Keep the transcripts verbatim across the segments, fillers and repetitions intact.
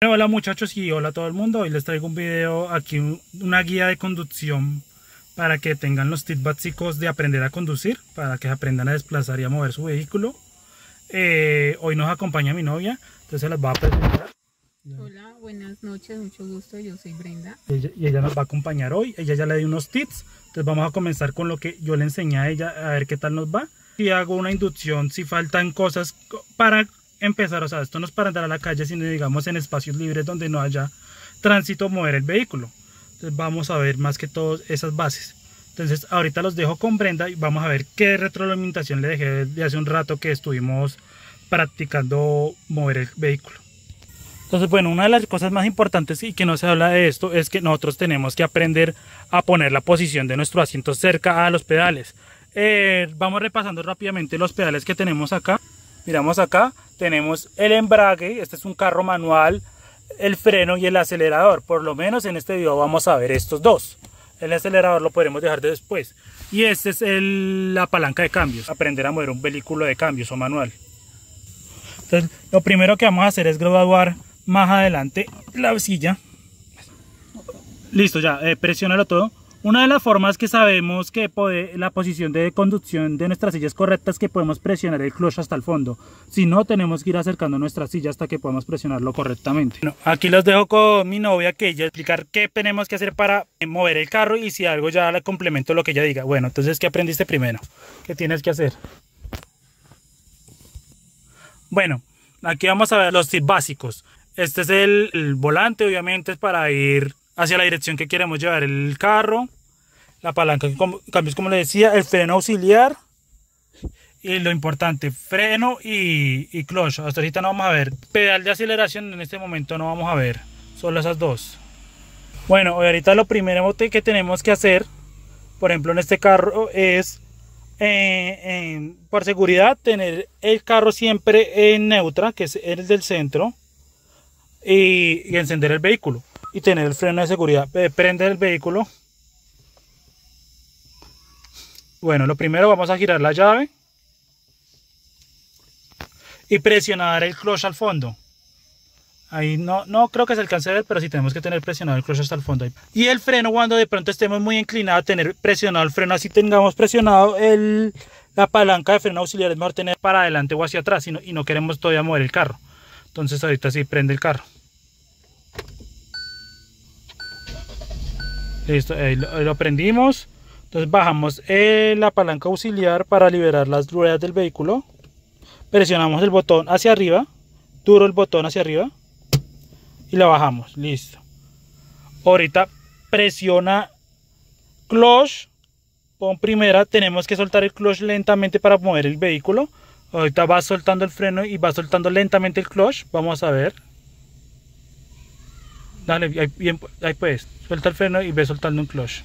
Hola muchachos y hola a todo el mundo. Hoy les traigo un video aquí, un- una guía de conducción para que tengan los tips básicos de aprender a conducir, para que aprendan a desplazar y a mover su vehículo. Eh, hoy nos acompaña mi novia, entonces se las va a presentar. Hola, buenas noches, mucho gusto, yo soy Brenda. Ella- y ella nos va a acompañar hoy. Ella ya le dio unos tips, entonces vamos a comenzar con lo que yo le enseñé a ella, a ver qué tal nos va. Y hago una inducción si faltan cosas para empezar, o sea, esto no es para andar a la calle, sino digamos en espacios libres donde no haya tránsito, mover el vehículo. Entonces vamos a ver más que todo esas bases. Entonces ahorita los dejo con Brenda y vamos a ver qué retroalimentación le dejé de hace un rato que estuvimos practicando mover el vehículo. Entonces, bueno, una de las cosas más importantes y que no se habla de esto es que nosotros tenemos que aprender a poner la posición de nuestro asiento cerca a los pedales. Eh, vamos repasando rápidamente los pedales que tenemos acá. Miramos acá, tenemos el embrague, este es un carro manual, el freno y el acelerador. Por lo menos en este video vamos a ver estos dos. El acelerador lo podremos dejar de después. Y este es el, la palanca de cambios, aprender a mover un vehículo de cambios o manual. Entonces, lo primero que vamos a hacer es graduar más adelante la silla. Listo, ya, eh, presiónalo todo. Una de las formas que sabemos que puede, la posición de conducción de nuestra silla es correcta es que podemos presionar el clutch hasta el fondo. Si no, tenemos que ir acercando nuestra silla hasta que podamos presionarlo correctamente. Bueno, aquí los dejo con mi novia que ella explicar qué tenemos que hacer para mover el carro y si algo ya le complemento lo que ella diga. Bueno, entonces, ¿qué aprendiste primero? ¿Qué tienes que hacer? Bueno, aquí vamos a ver los tips básicos. Este es el, el volante, obviamente es para ir hacia la dirección que queremos llevar el carro. La palanca de cambios, como les decía, el freno auxiliar. Y lo importante, freno y, y clutch. Hasta ahorita no vamos a ver. Pedal de aceleración en este momento no vamos a ver. Solo esas dos. Bueno, ahorita lo primero que tenemos que hacer, por ejemplo en este carro, es eh, eh, por seguridad tener el carro siempre en neutra, que es el del centro. Y, y encender el vehículo y tener el freno de seguridad. Eh, prender el vehículo. Bueno, lo primero vamos a girar la llave y presionar el clutch al fondo. Ahí no, no creo que se alcance a ver, pero sí tenemos que tener presionado el clutch hasta el fondo. Y el freno, cuando de pronto estemos muy inclinados, tener presionado el freno, así tengamos presionado el, la palanca de freno auxiliar, es mejor tener para adelante o hacia atrás y no, y no queremos todavía mover el carro. Entonces ahorita sí prende el carro. Listo, ahí lo, ahí lo prendimos. Entonces bajamos eh, la palanca auxiliar para liberar las ruedas del vehículo. Presionamos el botón hacia arriba, duro el botón hacia arriba y la bajamos. Listo. Ahorita presiona clutch, pon primera. Tenemos que soltar el clutch lentamente para mover el vehículo. Ahorita va soltando el freno y va soltando lentamente el clutch. Vamos a ver. Dale, ahí, bien, ahí puedes. Suelta el freno y ve soltando un clutch.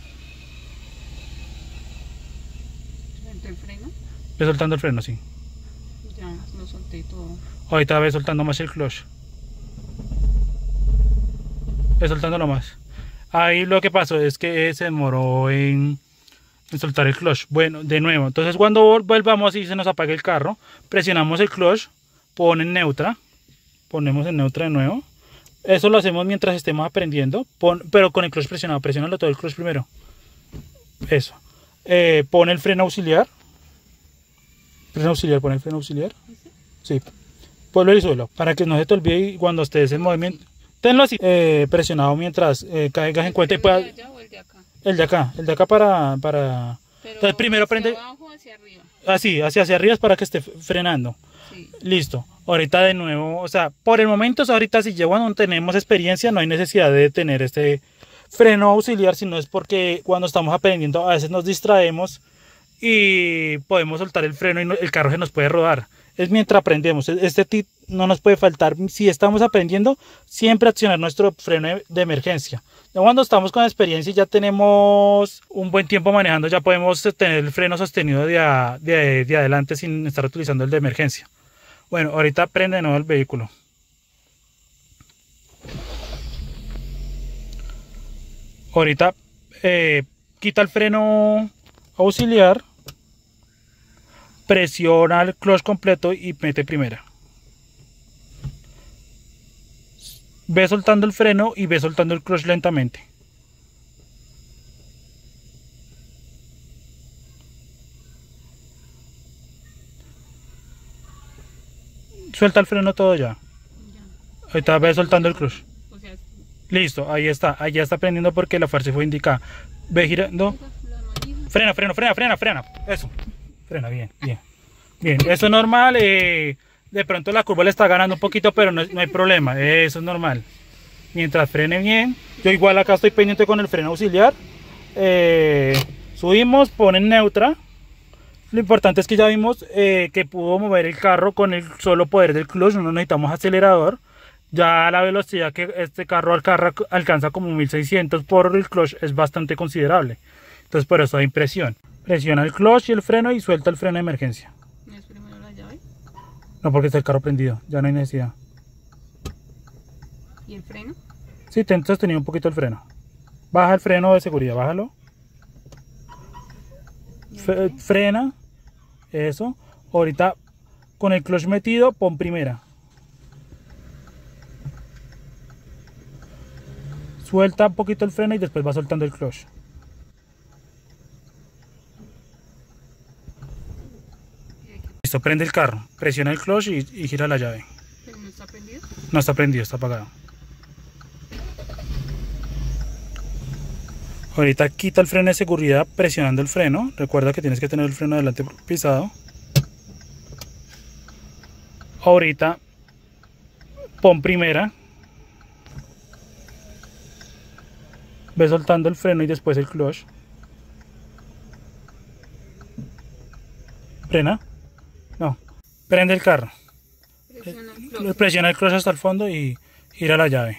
¿Suelto el freno? Ve soltando el freno, sí. Ya lo solté todo. Ahorita ve soltando más el clutch. Ve soltándolo más. Ahí lo que pasó es que se demoró en, en soltar el clutch. Bueno, de nuevo. Entonces cuando volvamos y se nos apague el carro, presionamos el clutch, pon en neutra. Ponemos en neutra de nuevo. Eso lo hacemos mientras estemos aprendiendo, pon, pero con el clutch presionado. Presiónalo todo el clutch primero. Eso. Eh, pon el freno auxiliar. Freno auxiliar, pon el freno auxiliar. Sí. Ponlo y suelo, para que no se te olvide y cuando estés en movimiento. Tenlo así, eh, presionado mientras eh, caigas en cuenta y puedas. ¿El de allá o el de acá? El de acá, el de acá para. para... Pero Entonces primero hacia prende. abajo, hacia arriba. Así, hacia, hacia arriba es para que esté frenando. Sí. Listo. Ahorita de nuevo, o sea, por el momento, ahorita si ya no tenemos experiencia, no hay necesidad de tener este freno auxiliar, sino es porque cuando estamos aprendiendo a veces nos distraemos y podemos soltar el freno y no, el carro se nos puede rodar. Es mientras aprendemos. Este tip no nos puede faltar. Si estamos aprendiendo, siempre accionar nuestro freno de emergencia. Ya cuando estamos con experiencia y ya tenemos un buen tiempo manejando, ya podemos tener el freno sostenido de, a, de, de adelante sin estar utilizando el de emergencia. Bueno, ahorita prende de nuevo el vehículo. Ahorita eh, quita el freno auxiliar, presiona el clutch completo y mete primera. ve soltando el freno y ve soltando el clutch lentamente. Suelta el freno todo ya. Ya. Ahorita ve soltando el clutch. O sea, Listo, ahí está. Ahí ya está prendiendo porque la fuerza fue indicada. Ve girando. la manija. Frena, frena, frena, frena, frena. Eso. Frena, bien, bien. Bien, eso es normal. Eh, de pronto la curva le está ganando un poquito, pero no, no hay problema. Eso es normal. Mientras frene bien. Yo igual acá estoy pendiente con el freno auxiliar. Eh, subimos, ponen neutra. Lo importante es que ya vimos eh, que pudo mover el carro con el solo poder del clutch. No necesitamos acelerador. Ya la velocidad que este carro alcanza como mil seiscientos por el clutch es bastante considerable. Entonces por eso da impresión. Presiona el clutch y el freno y suelta el freno de emergencia. ¿No es primero la llave? No, porque está el carro prendido. Ya no hay necesidad. ¿Y el freno? Sí, ten sostenido un poquito el freno. Baja el freno de seguridad, bájalo. F frena. Eso. Ahorita con el clutch metido, pon primera. Suelta un poquito el freno y después va soltando el clutch. Listo, prende el carro. Presiona el clutch y, y gira la llave. ¿Pero no está prendido? No está prendido, está apagado. Ahorita quita el freno de seguridad presionando el freno. Recuerda que tienes que tener el freno adelante pisado. Ahorita pon primera. Ve soltando el freno y después el clutch. Frena. No. Prende el carro. Presiona el clutch. Presiona el clutch hasta el fondo y gira la llave.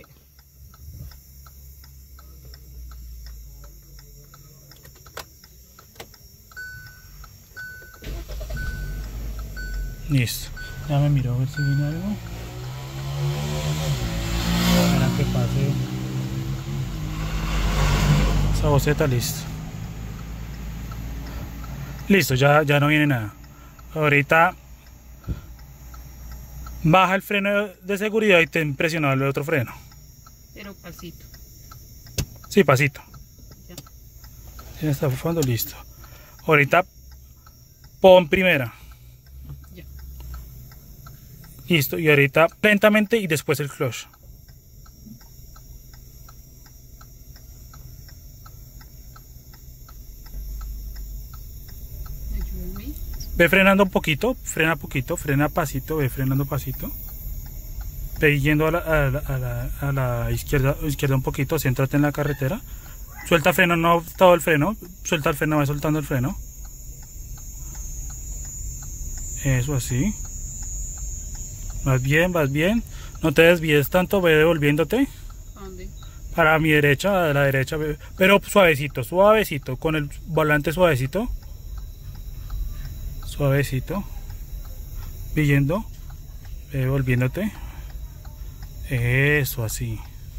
Listo. Ya me miro a ver si viene algo. Espera que pase. Esa boceta, listo. Listo, ya, ya no viene nada. Ahorita baja el freno de seguridad y ten presionado el otro freno. Pero pasito. Sí, pasito. Ya. Ya está fondo, listo. Ahorita pon primera. Ya. Listo, y ahorita lentamente y después el clutch. Ayúdame. Ve frenando un poquito, frena poquito, frena pasito, ve frenando pasito. Ve yendo a la, a la, a la, a la izquierda, izquierda un poquito, céntrate en la carretera. Suelta el freno, no todo el freno, suelta el freno, va soltando el freno. Eso así. Vas bien, vas bien. No te desvíes tanto, ve devolviéndote. ¿A dónde? Para mi derecha, a la derecha, ve, pero suavecito, suavecito, con el volante suavecito. Suavecito. Viendo, ve volviéndote. Eso así.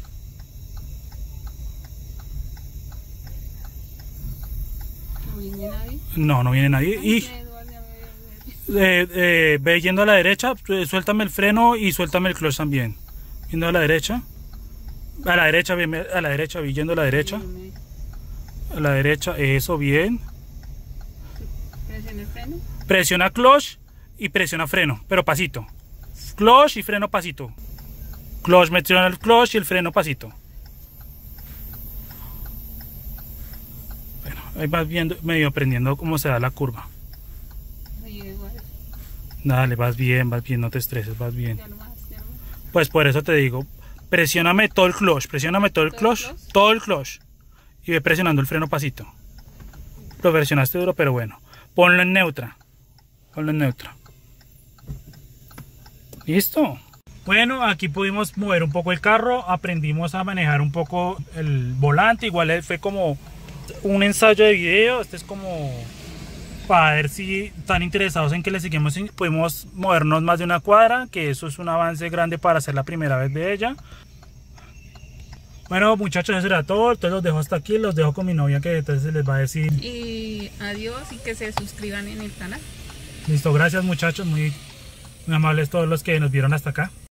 ¿No viene nadie? No, no viene nadie. Ay, Y Eduardo, ya me voy a ver. eh, eh, ve yendo a la derecha, eh, suéltame el freno y suéltame el clutch también. Yendo a la derecha. A la derecha, bien, a la derecha, vi yendo a la derecha. Ayúdame. A la derecha, eso, bien. ¿Presiona el freno? Presiona clutch y presiona freno, pero pasito. Clutch y freno pasito. Clutch, presiona el clutch y el freno pasito. Bueno, ahí vas viendo, medio aprendiendo cómo se da la curva. Ay, Eduardo. Dale, vas bien, vas bien, no te estreses, vas bien. Ya no más, ya no más. Pues por eso te digo, presióname todo el clutch, presióname todo el ¿Todo el clutch, clutch? todo el clutch. Y ve presionando el freno pasito. Lo presionaste duro, pero bueno. Ponlo en neutra. Ponlo en neutra. ¿Listo? Bueno, aquí pudimos mover un poco el carro, aprendimos a manejar un poco el volante, igual fue como un ensayo de video, este es como para ver si están interesados en que les seguimos, pudimos movernos más de una cuadra, que eso es un avance grande para hacer la primera vez de ella. Bueno muchachos, eso era todo, entonces los dejo hasta aquí, los dejo con mi novia que entonces les va a decir. Y adiós y que se suscriban en el canal. Listo, gracias muchachos, muy, muy amables todos los que nos vieron hasta acá.